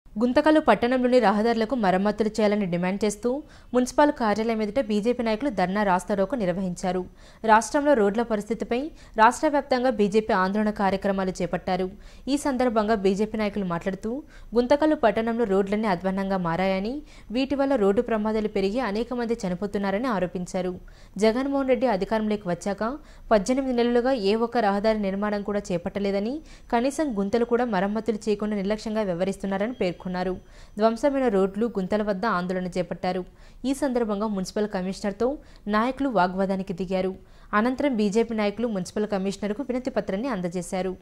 గుంతకల్లు పట్టణంలోని రహదారులకు మరమ్మతులు చేయాలని డిమాండ్ చేస్తూ మున్సిపల్ కార్యాలయం ఎదుట బీజేపీ నాయకులు ధర్నా రాస్తారోకో నిర్వహించారు. రాష్ట్రంలో రోడ్ల పరిస్థితిపై రాష్ట్ర వ్యాప్తంగా బీజేపీ ఆందోళన కార్యక్రమాలు చేపట్టారు. ఈ సందర్భంగా బీజేపీ నాయకులు మాట్లాడుతూ గుంతకల్లు పట్టణంలో రోడ్లన్నీ అధ్వాన్నంగా మారాయని, వీటి వల్ల రోడ్డు ప్రమాదాలు పెరిగి అనేక మంది చనిపోతున్నారని ఆరోపించారు. జగన్మోహన్ రెడ్డి అధికారంలోకి వచ్చాక 18 నెలలుగా ఏ ఒక్క రహదారి నిర్మాణం కూడా చేపట్టలేదని, కనీసం గుంతలు కూడా మరమ్మతులు చేయకుండా నిర్లక్ష్యంగా వ్యవహరిస్తున్నారని పేర్కొన్నారు. ధ్వంసమైన రోడ్లు, గుంతల వద్ద ఆందోళన చేపట్టారు. ఈ సందర్భంగా మున్సిపల్ కమిషనర్తో నాయకులు వాగ్వాదానికి దిగారు. అనంతరం బీజేపీ నాయకులు మున్సిపల్ కమిషనర్కు వినతి పత్రాన్ని అందజేశారు.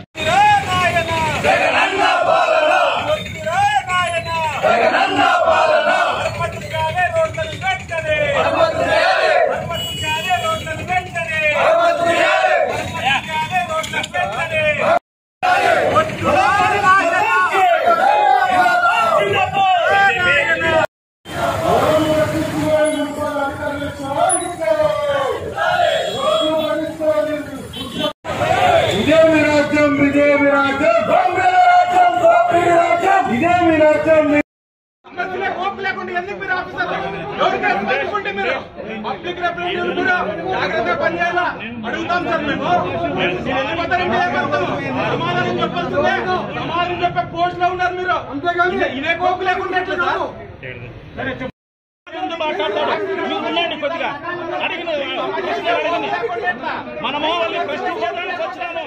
జాగ్రత్తగా పనిచేయాలా అడుగుతాం సార్. మేము సమాధానం చెప్పే పోస్ట్ లో ఉన్నారు మీరు. ఇదే కోపు లేకుండా మాట్లాడతాడు. కొద్దిగా అడిగిన మనము ప్రశ్నించడానికి వచ్చినాము.